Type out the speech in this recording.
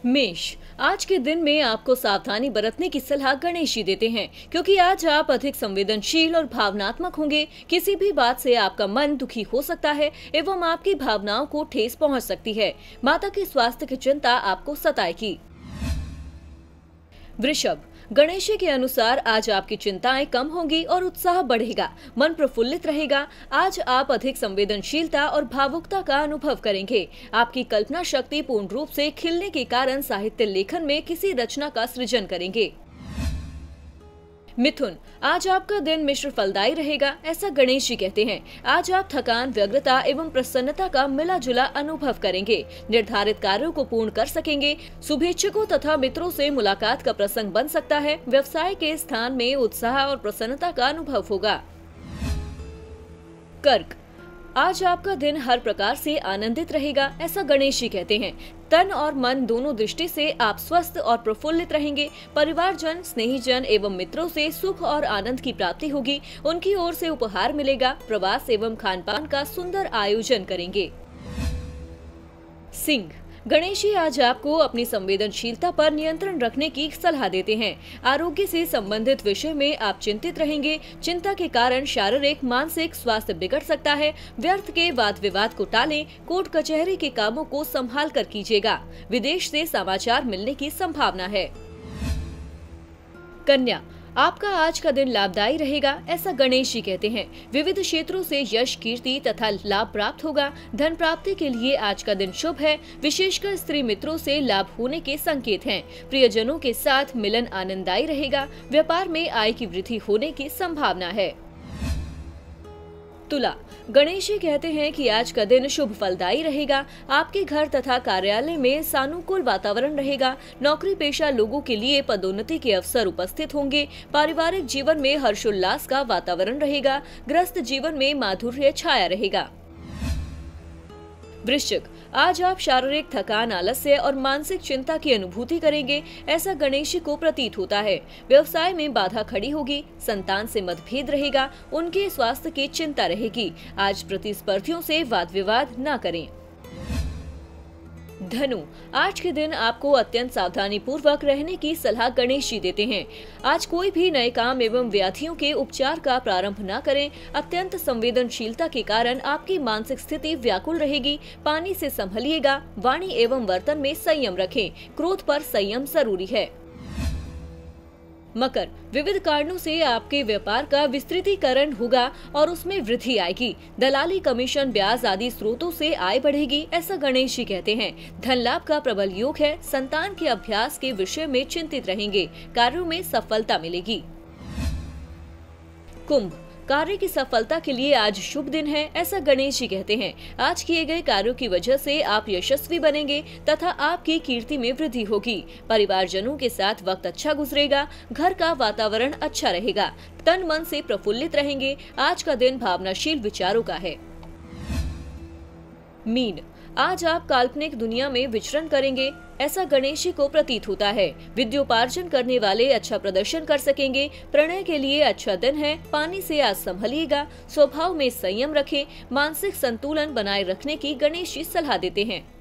मेष, आज के दिन में आपको सावधानी बरतने की सलाह गणेश जी देते हैं, क्योंकि आज आप अधिक संवेदनशील और भावनात्मक होंगे। किसी भी बात से आपका मन दुखी हो सकता है एवं आपकी भावनाओं को ठेस पहुंच सकती है। माता के स्वास्थ्य की चिंता आपको सताएगी। वृषभ, गणेश जी के अनुसार आज आपकी चिंताएं कम होंगी और उत्साह बढ़ेगा। मन प्रफुल्लित रहेगा। आज आप अधिक संवेदनशीलता और भावुकता का अनुभव करेंगे। आपकी कल्पना शक्ति पूर्ण रूप से खिलने के कारण साहित्य लेखन में किसी रचना का सृजन करेंगे। मिथुन, आज आपका दिन मिश्र फलदायी रहेगा, ऐसा गणेश जी कहते हैं। आज आप थकान, व्यग्रता एवं प्रसन्नता का मिला जुला अनुभव करेंगे। निर्धारित कार्यों को पूर्ण कर सकेंगे। शुभेच्छकों तथा मित्रों से मुलाकात का प्रसंग बन सकता है। व्यवसाय के स्थान में उत्साह और प्रसन्नता का अनुभव होगा। कर्क, आज आपका दिन हर प्रकार से आनंदित रहेगा, ऐसा गणेश जी कहते हैं। तन और मन दोनों दृष्टि से आप स्वस्थ और प्रफुल्लित रहेंगे। परिवारजन, स्नेहीजन एवं मित्रों से सुख और आनंद की प्राप्ति होगी। उनकी ओर से उपहार मिलेगा। प्रवास एवं खानपान का सुंदर आयोजन करेंगे। सिंह, गणेश जी आज आपको अपनी संवेदनशीलता पर नियंत्रण रखने की सलाह देते हैं। आरोग्य से संबंधित विषय में आप चिंतित रहेंगे। चिंता के कारण शारीरिक, मानसिक स्वास्थ्य बिगड़ सकता है। व्यर्थ के वाद विवाद को टालें। कोर्ट कचहरी के कामों को संभाल कर कीजिएगा। विदेश से समाचार मिलने की संभावना है। कन्या, आपका आज का दिन लाभदायी रहेगा, ऐसा गणेश जी कहते हैं। विविध क्षेत्रों से यश, कीर्ति तथा लाभ प्राप्त होगा। धन प्राप्ति के लिए आज का दिन शुभ है। विशेषकर स्त्री मित्रों से लाभ होने के संकेत हैं। प्रियजनों के साथ मिलन आनंददायी रहेगा। व्यापार में आय की वृद्धि होने की संभावना है। तुला, गणेश जी कहते हैं कि आज का दिन शुभ फलदायी रहेगा। आपके घर तथा कार्यालय में सानुकूल वातावरण रहेगा। नौकरी पेशा लोगों के लिए पदोन्नति के अवसर उपस्थित होंगे। पारिवारिक जीवन में हर्षोल्लास का वातावरण रहेगा। गृहस्थ जीवन में माधुर्य छाया रहेगा। वृश्चिक, आज आप शारीरिक थकान, आलस्य और मानसिक चिंता की अनुभूति करेंगे, ऐसा गणेश जी को प्रतीत होता है। व्यवसाय में बाधा खड़ी होगी। संतान से मतभेद रहेगा। उनके स्वास्थ्य की चिंता रहेगी। आज प्रतिस्पर्धियों से वाद विवाद न करें। धनु, आज के दिन आपको अत्यंत सावधानी पूर्वक रहने की सलाह गणेश जी देते हैं। आज कोई भी नए काम एवं व्याधियों के उपचार का प्रारंभ न करें। अत्यंत संवेदनशीलता के कारण आपकी मानसिक स्थिति व्याकुल रहेगी। पानी से संभलिएगा। वाणी एवं वर्तन में संयम रखें। क्रोध पर संयम जरूरी है। मकर, विविध कारणों से आपके व्यापार का विस्तृतीकरण होगा और उसमें वृद्धि आएगी। दलाली, कमीशन, ब्याज आदि स्रोतों से आय बढ़ेगी, ऐसा गणेश जी कहते हैं। धन लाभ का प्रबल योग है। संतान के अभ्यास के विषय में चिंतित रहेंगे। कार्यों में सफलता मिलेगी। कुंभ, कार्य की सफलता के लिए आज शुभ दिन है, ऐसा गणेश जी कहते हैं। आज किए गए कार्यों की वजह से आप यशस्वी बनेंगे तथा आपकी कीर्ति में वृद्धि होगी। परिवारजनों के साथ वक्त अच्छा गुजरेगा। घर का वातावरण अच्छा रहेगा। तन मन से प्रफुल्लित रहेंगे। आज का दिन भावनाशील विचारों का है। मीन, आज आप काल्पनिक दुनिया में विचरण करेंगे, ऐसा गणेश जी को प्रतीत होता है। विद्योपार्जन करने वाले अच्छा प्रदर्शन कर सकेंगे। प्रणय के लिए अच्छा दिन है। पानी से आज संभलिएगा। स्वभाव में संयम रखें। मानसिक संतुलन बनाए रखने की गणेश जी सलाह देते हैं।